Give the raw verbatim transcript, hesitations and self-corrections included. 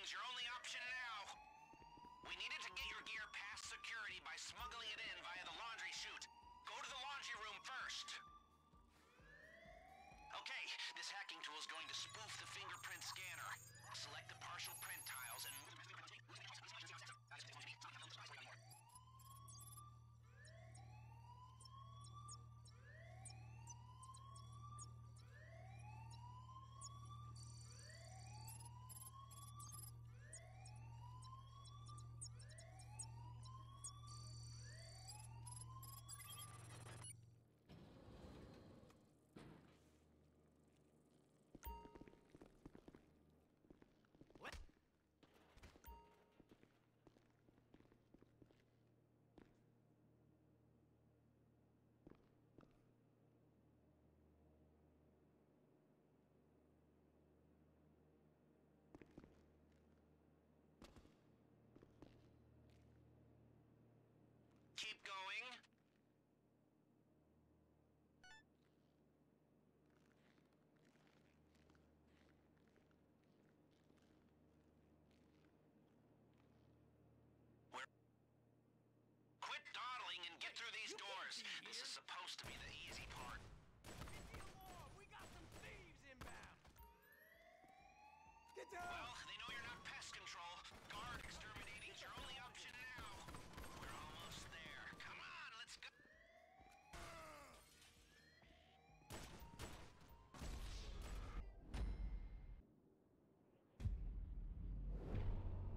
hacking's your only option now. We needed to get your gear past security by smuggling it in via the laundry chute. Go to the laundry room first. Okay, this hacking tool is going to spoof the fingerprint scanner. Select the partial print tiles and... Keep going. We're... Quit dawdling and get through these doors. This is supposed to be the easy part. Get the alarm! We got some thieves inbound! Get down! Well,